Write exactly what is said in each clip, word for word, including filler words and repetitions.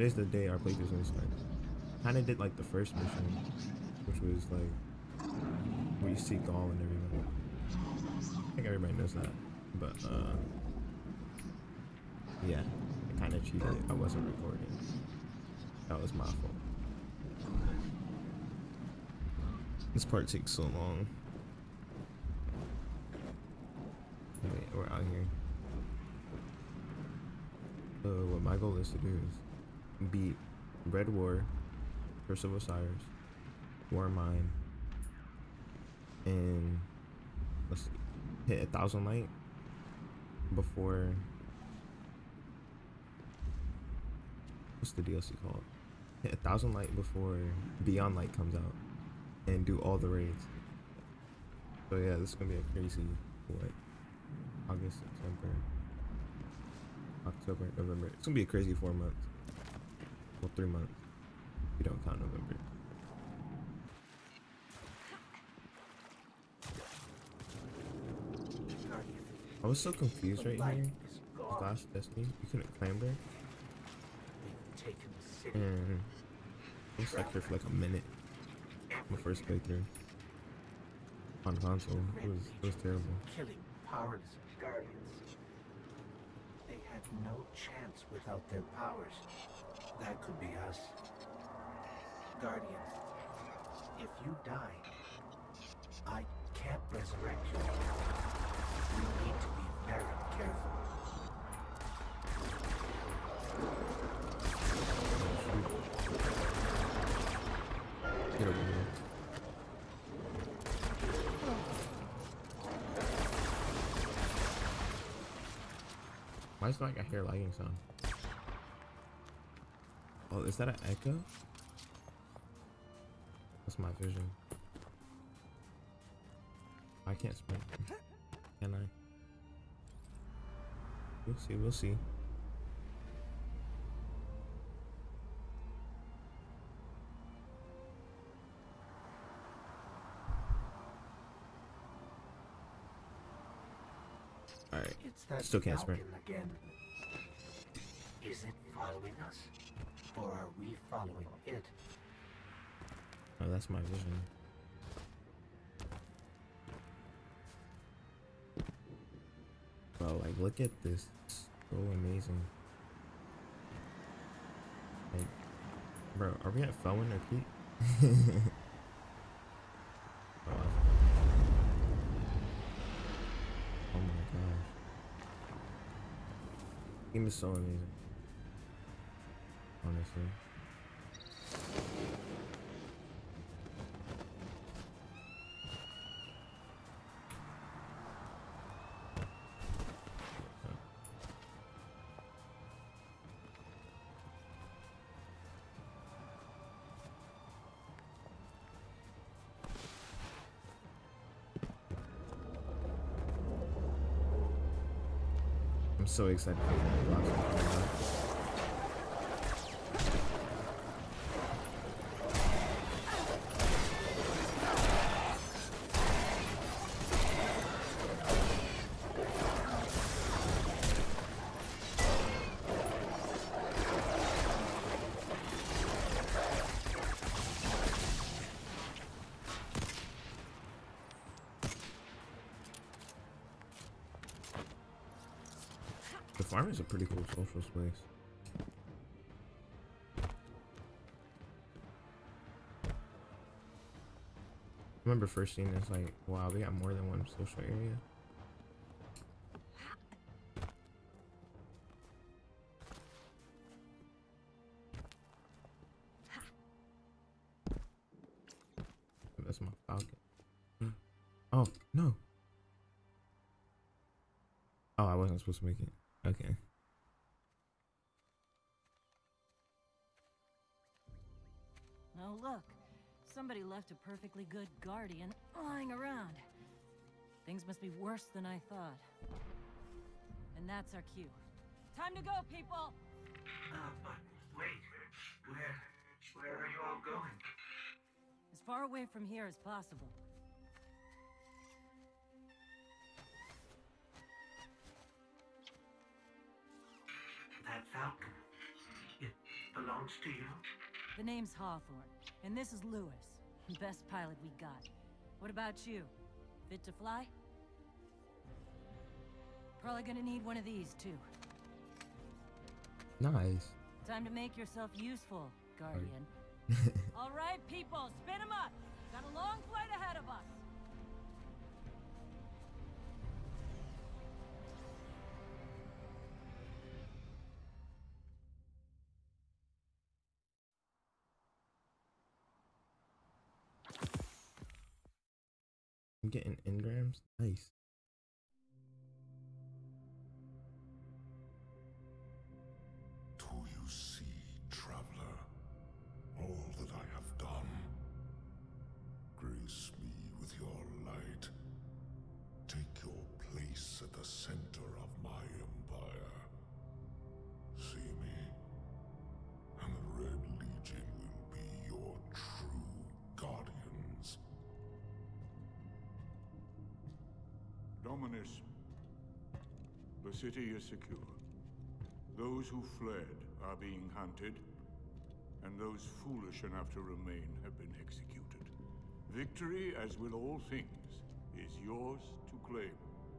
today's the day our playthrough's gonna start. Kind of did like the first mission, which was like where you see Gaul and everything. I think everybody knows that, but uh, yeah, I kind of cheated. I wasn't recording. That was my fault. This part takes so long. Wait, we're out here. So what my goal is to do is beat Red War, Curse of Osiris, War Mine, and let's see, hit a thousand light before, what's the D L C called? Hit a thousand light before Beyond Light comes out, and do all the raids. So yeah, this is gonna be a crazy, what, August, September, October, November. It's gonna be a crazy four months. Well, three months. If you don't count November. I was so confused right here. This last Destiny, you couldn't clamber. And I was stuck here for like a minute. My first playthrough on console. It was it was terrible. Killing powerless guardians. They had no chance without their powers. That could be us. Guardians, if you die, I can't resurrect you. We need to be very careful. Get over here. Why is it like I hear lagging sound? Oh, is that an echo? That's my vision. I can't sprint. Can I? We'll see, we'll see. Alright, still can't sprint. Again. Is it following us? Or are we following it? Oh, that's my vision. Bro, like, look at this. It's so amazing. Like, bro, are we at Felwyn or Pete? Oh, oh my gosh. Game is so amazing. Honestly. I'm so excited for that blocks to come out. The farm is a pretty cool social space. I remember first seeing this, like, wow, we got more than one social area. That's my falcon. Oh, no. Oh, I wasn't supposed to make it. Okay. Oh, look. Somebody left a perfectly good guardian lying around. Things must be worse than I thought. And that's our cue. Time to go, people! Uh, but wait. Where... where are you all going? As far away from here as possible. That falcon, it belongs belongs to you? The name's Hawthorne, and this is Lewis. Best pilot we got. What about you? Fit to fly? Probably gonna need one of these, too. Nice. Time to make yourself useful, Guardian. All right, people, spin 'em up! Got a long flight ahead of us! I'm getting engrams. Nice. Do you see, traveler, all that I have done? Grace me with your light. Take your place at the center of my empire. See me, and the Red Legion will be your true guardians. Dominus, the city is secure. Those who fled are being hunted, and those foolish enough to remain have been executed. Victory, as with all things, is yours to claim.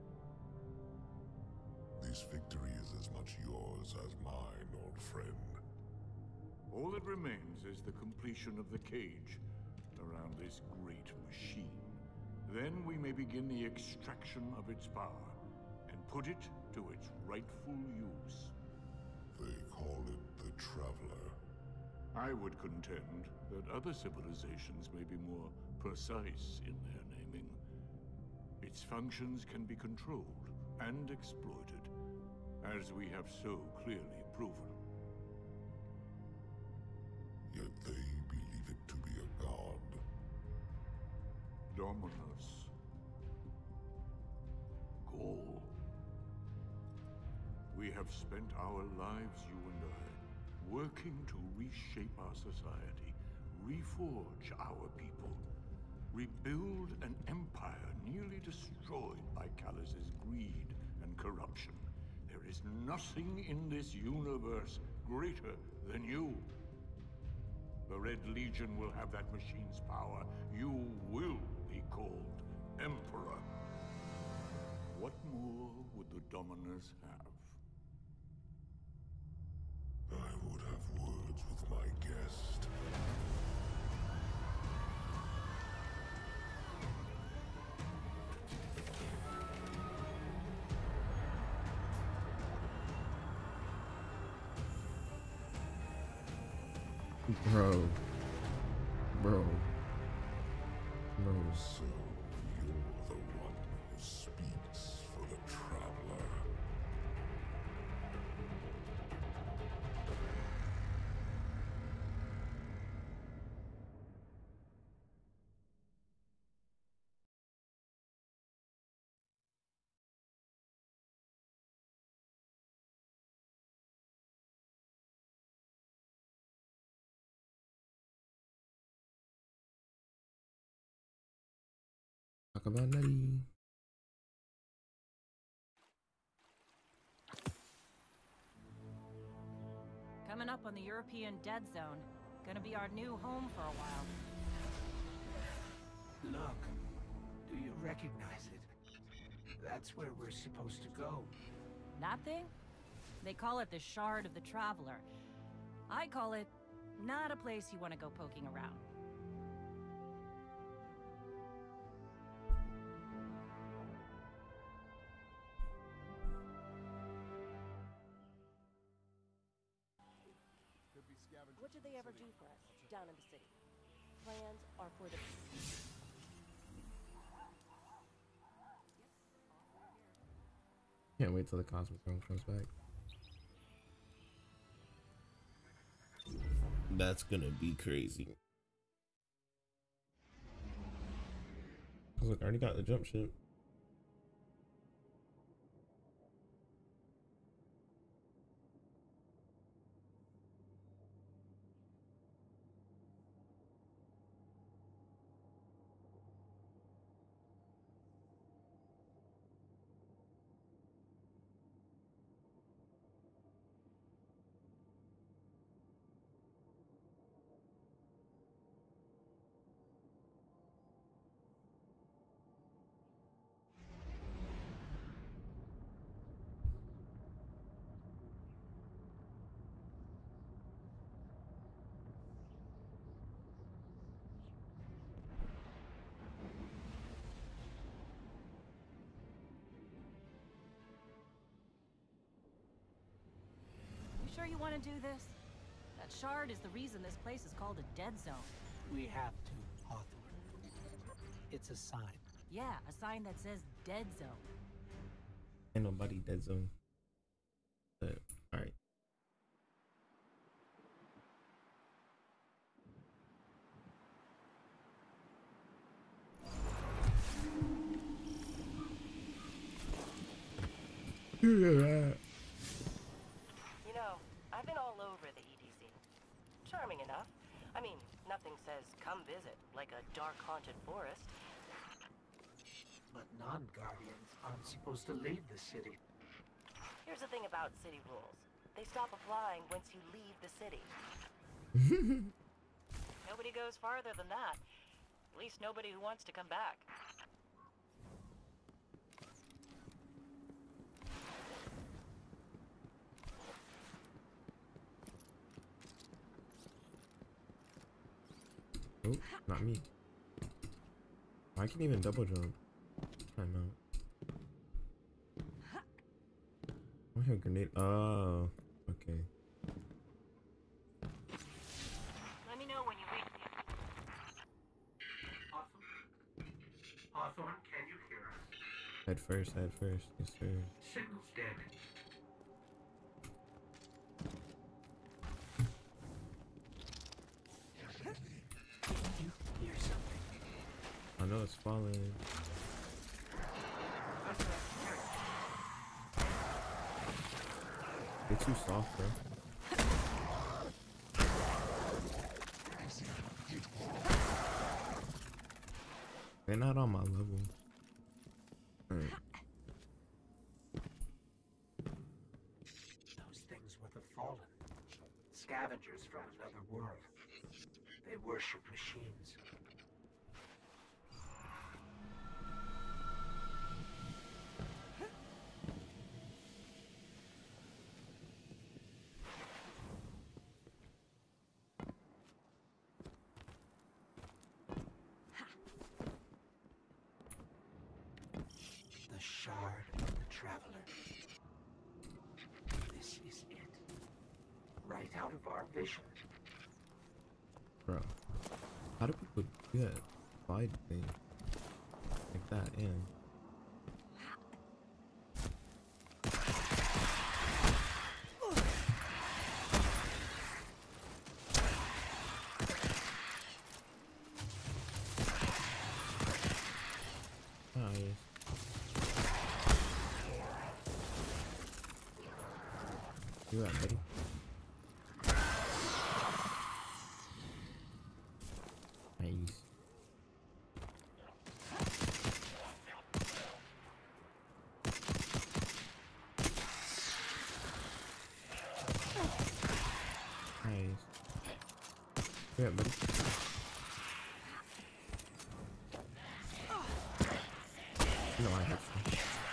This victory is as much yours as mine, old friend. All that remains is the completion of the cage around this great machine. Then we may begin the extraction of its power, and put it to its rightful use. They call it the Traveler. I would contend that other civilizations may be more precise in their naming. Its functions can be controlled and exploited, as we have so clearly proven. Yet they believe it to be a god. Dominus. Gaul. We have spent our lives, you and I, working to reshape our society, reforge our people, rebuild an empire nearly destroyed by Callus's greed and corruption. There is nothing in this universe greater than you. The Red Legion will have that machine's power. You will be called Emperor. What more would the Dominus have? I would have words with my guest. Bro. Bro. Bro. So, you're the one who speaks for the Traveler. Talk about Nutty. Coming up on the European Dead Zone. Gonna be our new home for a while. Look, do you recognize it? That's where we're supposed to go. That thing? They call it the Shard of the Traveler. I call it not a place you want to go poking around. What did they ever do for us down in the city? Plans are for the... Can't wait till the Cosmic Throne comes back. That's gonna be crazy. Look, I already got the jump ship. sure you want to do this? That shard is the reason this place is called a dead zone. We have to, Hawthorne. It's a sign. Yeah, a sign that says dead zone. Ain't nobody dead zone. But all right. You know, I've been all over the E D Z. Charming enough. I mean, nothing says come visit like a dark haunted forest. But non-guardians aren't supposed to leave the city. Here's the thing about city rules. They stop applying once you leave the city. Nobody goes farther than that. At least nobody who wants to come back. Oh, not me. I can even double jump. Time out. I have a grenade. Oh, okay. Let me know when you reach me. Hawthorne? Hawthorne, can you hear us? Head first, head first. Yes, sir. Signal's dead. You hear something? I know it's falling. You're too soft, bro. They're not on my level. Alright. Those things were the Fallen. Scavengers from another world. They worship machines. The Shard of the Traveler. This is it. Right out of our vision. Bro. How do people do that slide thing? Like that, and nice. You got buddy? Nice. Nice. Yeah, buddy. No, I have to.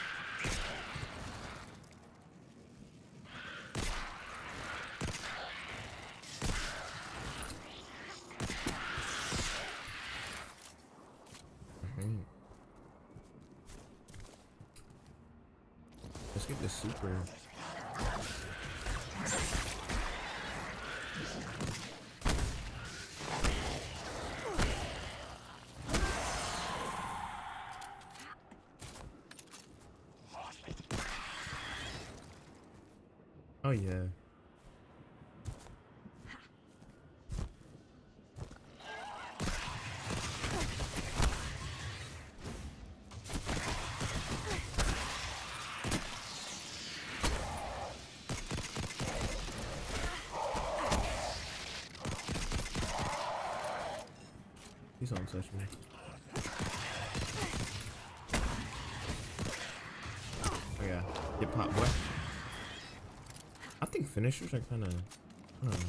Alright. Let's get the super. Oh yeah. Please don't touch me. Oh yeah. Get popped, boy. I think finishers are kind of, I don't know.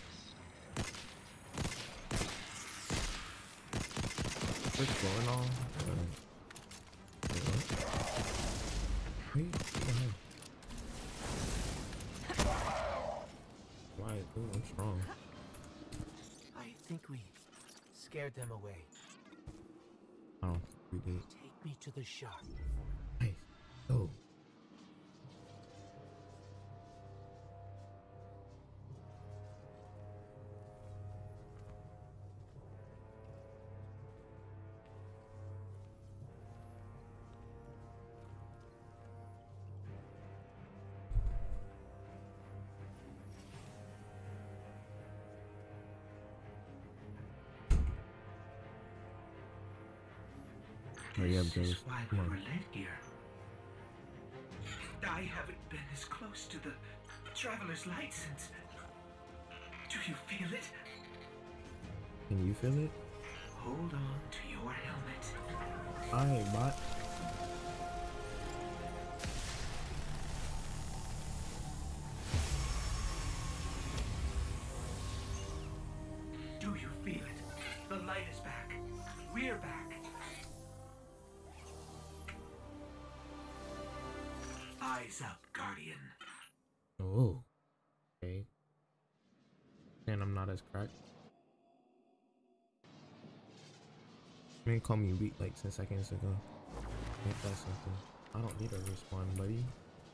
They're going on. Uh, wait, what? Wait, what the hell? Why? Ooh, I'm strong. I think we scared them away. I don't think we did. Take me to the shop. Nice. Go. Hurry up, This Ghost. is why Come we on. were led here. I haven't been as close to the traveler's light since. Do you feel it? Can you feel it? Hold on to your helmet. Alright, bot. Do you feel it? The light is back. We're back. Eyes up, Guardian. Oh. Okay. And I'm not as cracked. You didn't call me weak like ten seconds ago. Ain't that simple? I don't need a respawn, buddy.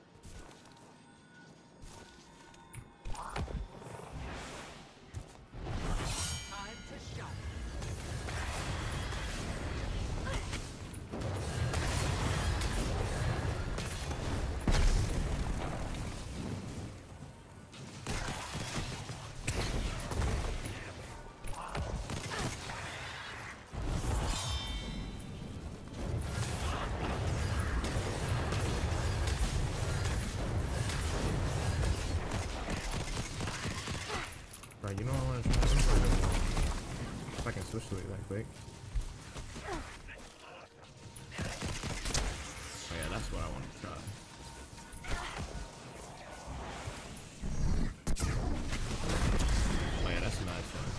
Time to shut. Right, you know what I want to try? If I can switch to it that quick. Oh yeah, that's what I want to try. Oh yeah, that's mad fun.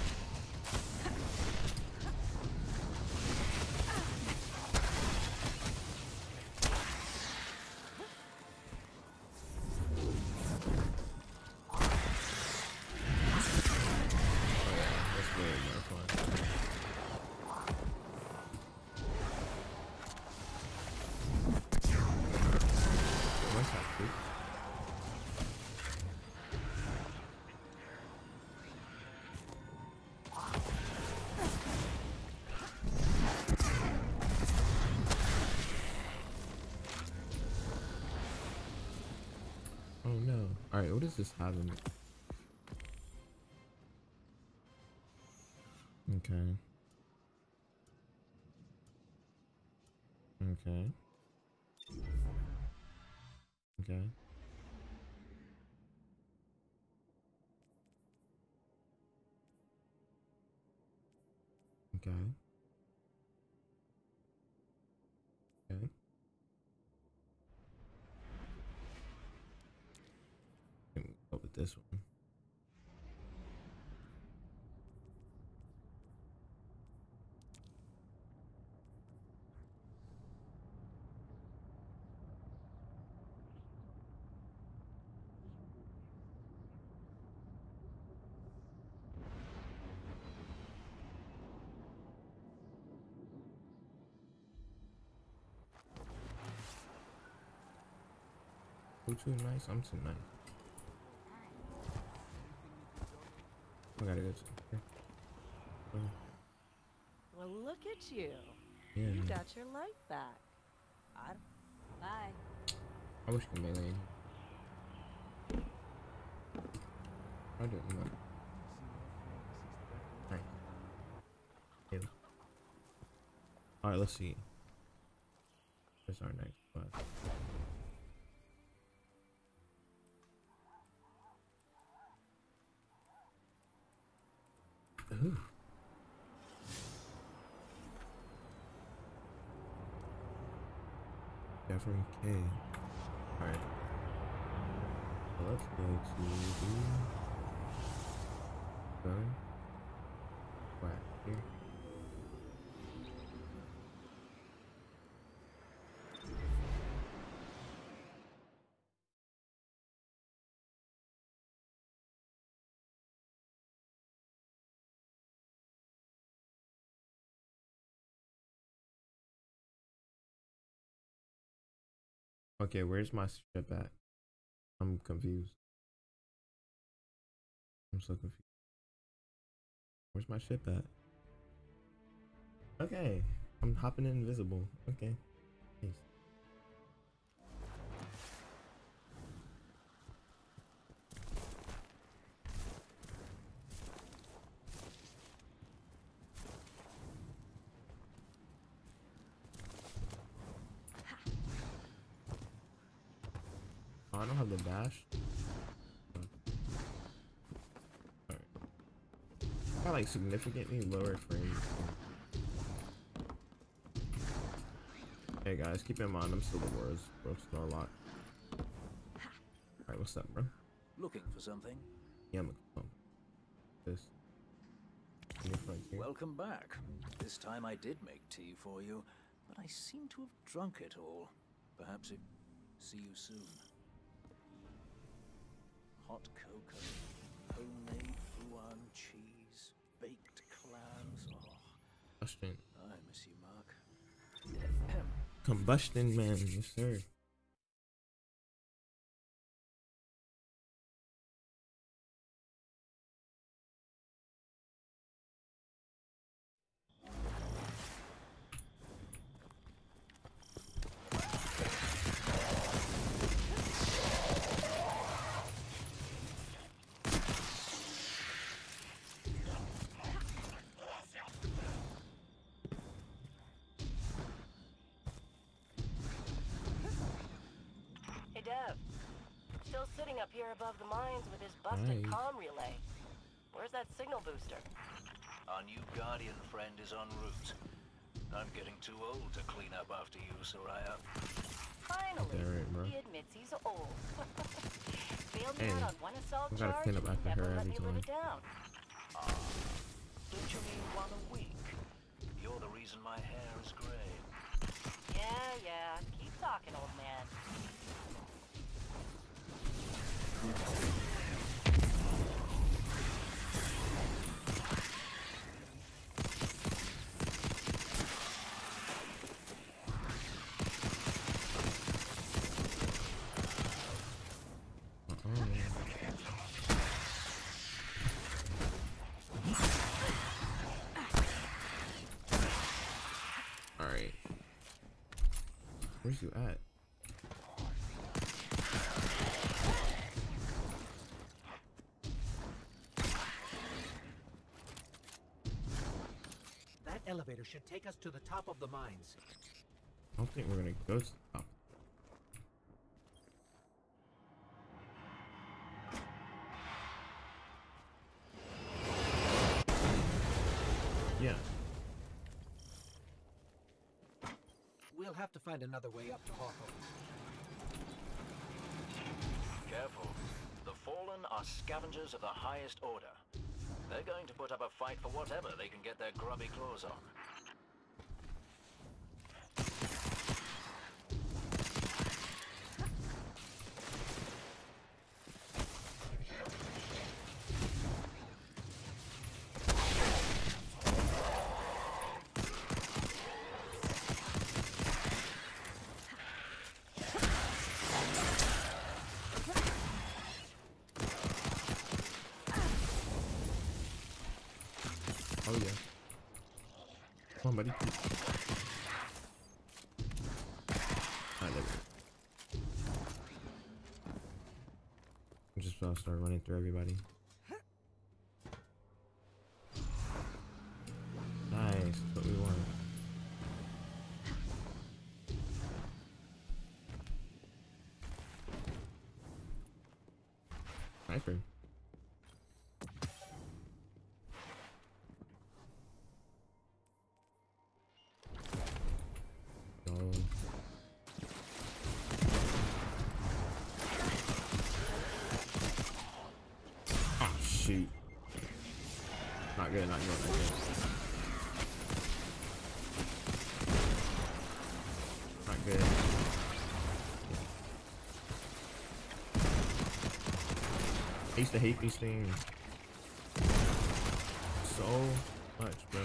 That's way more fun. What's that, dude? Oh no. Alright, what does this have in it? Okay. Okay. Okay. Okay. Okay. Let me go with this one. Who too nice? I'm too nice. I gotta go to. Oh, Well, look at you. yeah. You got your light back. I... Bye. I wish I could melee. I don't know. Nice. Ew. Alright, let's see. Where's our next spot? Ooh. Jeffrey K. Alright. So let's go to the gun. Right here. Okay, where's my ship at? I'm confused. I'm so confused. Where's my ship at? Okay, I'm hopping invisible. Okay. Peace. I don't have the dash. Alright. Got like significantly lower frames. Hey guys, keep in mind I'm still the world's world's star lot. Alright, what's up, bro? Looking for something? Yeah, I'm oh. This. In your front here. Welcome back. This time I did make tea for you, but I seem to have drunk it all. Perhaps it... See you soon. Hot cocoa, homemade fouan cheese, baked clams. Oh, Combustion. I miss you, Mark. Combustion man, yes sir. Still sitting up here above the mines with his busted Nice. comm relay. Where's that signal booster? Our new Guardian friend is en route. I'm getting too old to clean up after you, Soraya. Finally, Yeah, right, bro. he admits he's old. Failed me Hey, out on one assault we gotta charge clean up and after never her let every me live it time. down. Ah, don't you mean one a week? You're the reason my hair is gray. Yeah, yeah. Keep talking, old man. Alright. Where's you at? That elevator should take us to the top of the mines. I don't think we're gonna go to the top. Yeah. We'll have to find another way up to Hawthorne. Careful. The Fallen are scavengers of the highest order. They're going to put up a fight for whatever they can get their grubby claws on. Oh yeah. Come on, buddy. I love it. I'm just about to start running through everybody. Nice, that's what we want. Sniper. No. Oh shoot. Not good, not good, not good. Not good. I used to hate these things so much, bro.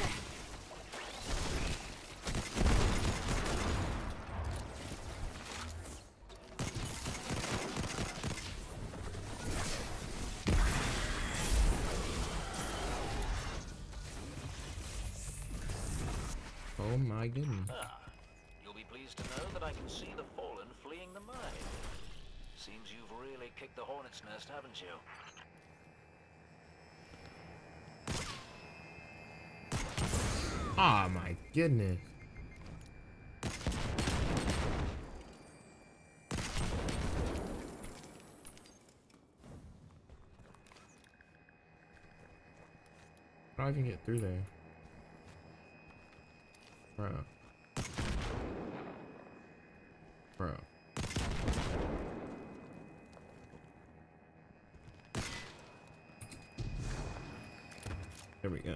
Oh my goodness. Ah, you'll be pleased to know that I can see the Fallen fleeing the mine. Seems you've really kicked the hornet's nest, haven't you? Oh my goodness. How do I even get through there? Bro. Bro. There we go.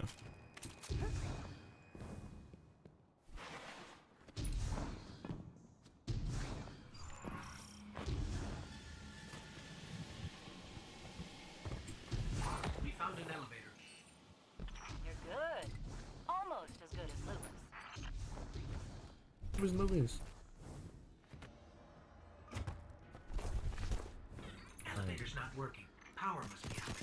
We found an elevator. You're good. Almost as good as Lewis. Where's Lewis? Elevator's not working. Power must be out.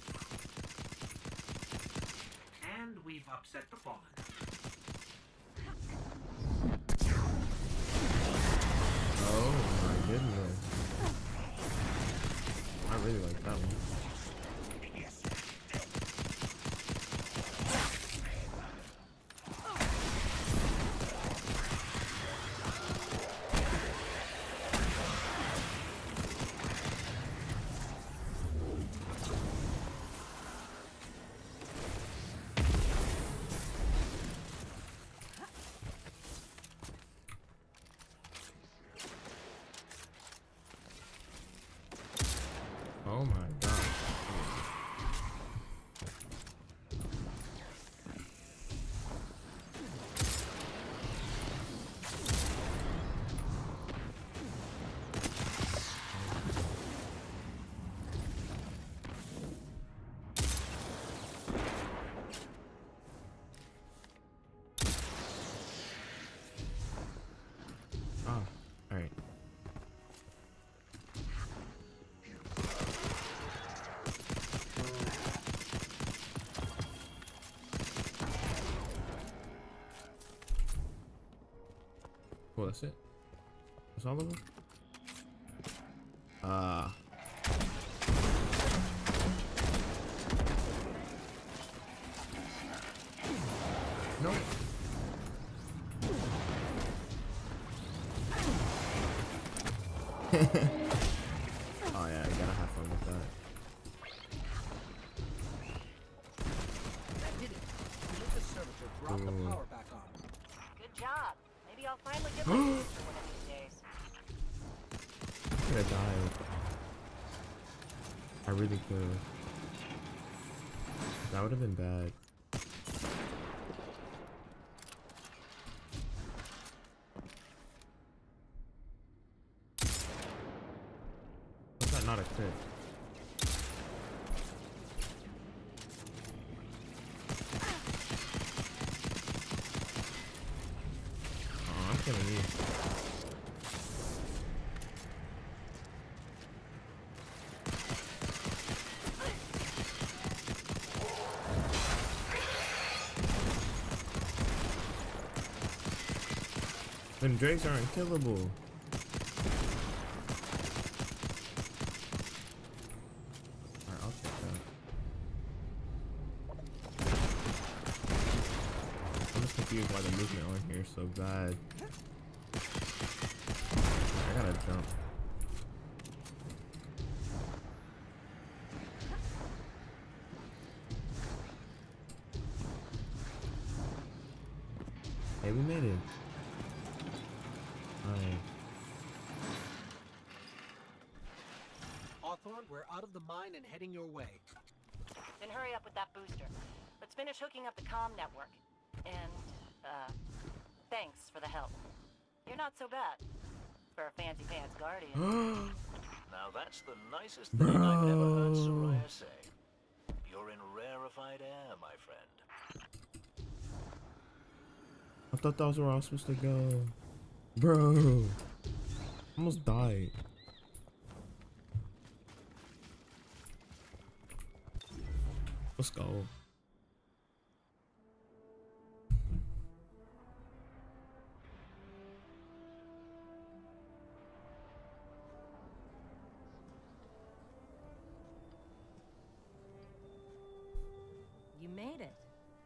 And we've upset the fallen. Oh my goodness. I really like that one. Oh my gosh. Ah, alright. Cool, that's it. That's all of them? Uh. No. Oh yeah, I gotta have fun with that. That did it. We let the servitor drop the Ooh. power back on. Good job. Maybe I'll finally get my booster one of these days. I could have died. I really could. That would have been bad. How's that not a crit? Oh, I'm killing you. When drakes are unkillable. Alright, I'll take that. I'm just confused why the movement on here is so bad. I gotta jump. Hey, we made it. Alright. Hawthorne, we're out of the mine and heading your way. Then hurry up with that booster. Let's finish hooking up the comm network. And, uh, thanks for the help. You're not so bad. For a fancy pants guardian. Now that's the nicest thing I've ever heard Soraya say. You're in rarefied air, my friend. I thought that was where I was supposed to go. Bro. Almost died. Let's go. You made it.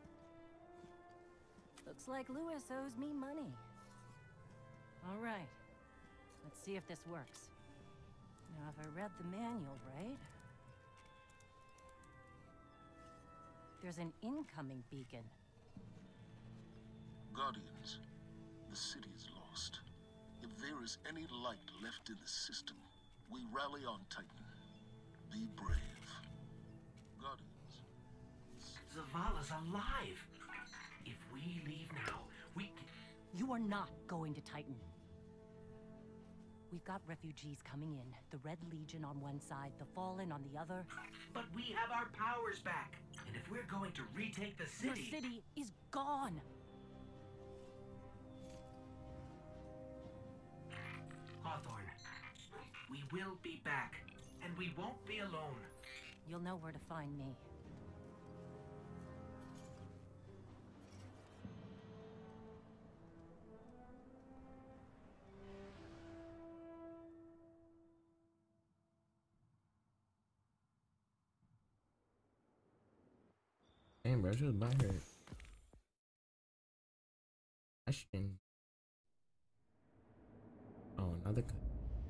Looks like Lewis owes me money. All right. Let's see if this works. Now, if I read the manual right... There's an incoming beacon. Guardians, the city is lost. If there is any light left in the system, we rally on Titan. Be brave. Guardians. Zavala's alive. If we leave now, we can... You are not going to Titan. We've got refugees coming in. The Red Legion on one side, the Fallen on the other. But we have our powers back. And if we're going to retake the Your city... city is gone. Hawthorne, we will be back. And we won't be alone. You'll know where to find me. Damn, bro, she was by her. Question. Oh, another cut.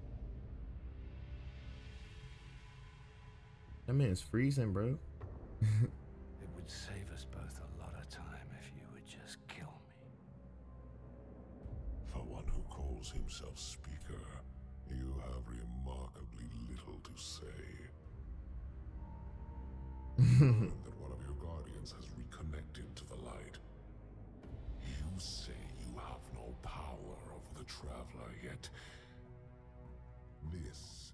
That man's freezing, bro. It would save us both a lot of time if you would just kill me. For one who calls himself Speaker, you have remarkably little to say. Learn that one of your guardians has reconnected to the light. You say you have no power over the Traveler, yet this...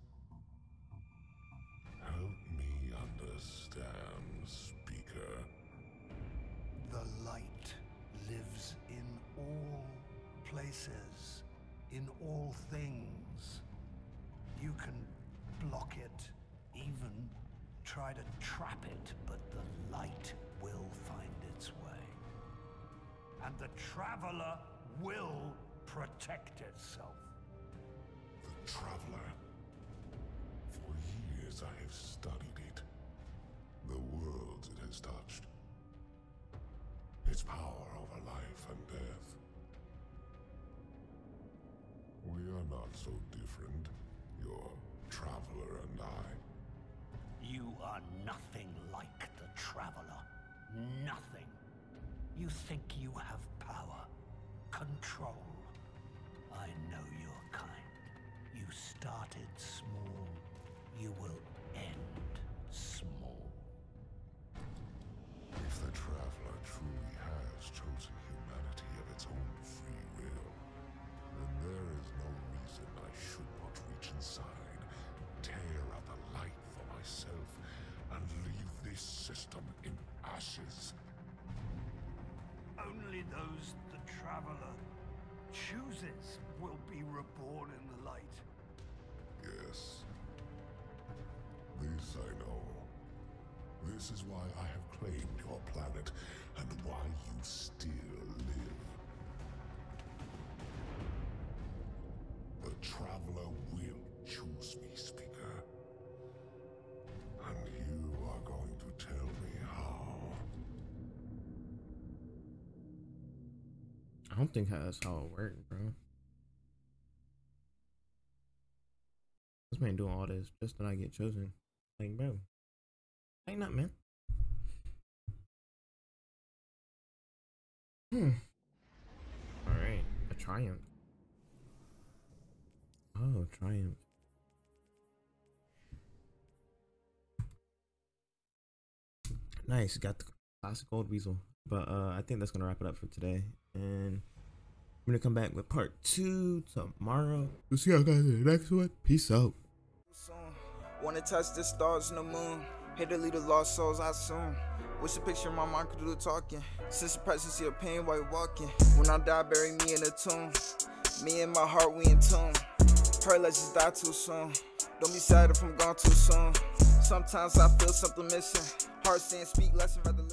Help me understand, Speaker. The light lives in all places, in all things. You can block it, even try to trap it, but the light will find its way. And the Traveler will protect itself. The Traveler. For years I have studied it. The worlds it has touched. Its power over life and death. We are not so different, your Traveler and I. You are nothing like the Traveler. Nothing. You think you have power, control. I know your kind. You started small. You will end small. If the Traveler truly has chosen humanity of its own free will, then there is no reason I should not reach inside, tear out the light for myself, and leave this system in ashes. Only those the Traveler chooses will be reborn in the light. Yes. This I know. This is why I have claimed your planet, and why you still live. The Traveler will choose me, Speaker. And you are going to tell me how. I don't think that's how it works, bro. This man doing all this just that I get chosen. Like, bro, ain't not, man. Hmm. All right, a triumph. Oh, triumph. Nice, got the classic old weasel. But uh, I think that's gonna wrap it up for today, and I'm gonna come back with part two tomorrow. We'll see y'all guys in the next one. Peace out. Wanna touch the stars and the moon. Hate to lead the lost souls I assume. Wish a picture of my mind could do the talking. Since the presence of pain while you're walking. When I die, bury me in a tomb. Me and my heart, we in tune. Heard let's just die too soon. Don't be sad if I'm gone too soon. Sometimes I feel something missing. Heart saying speak less and rather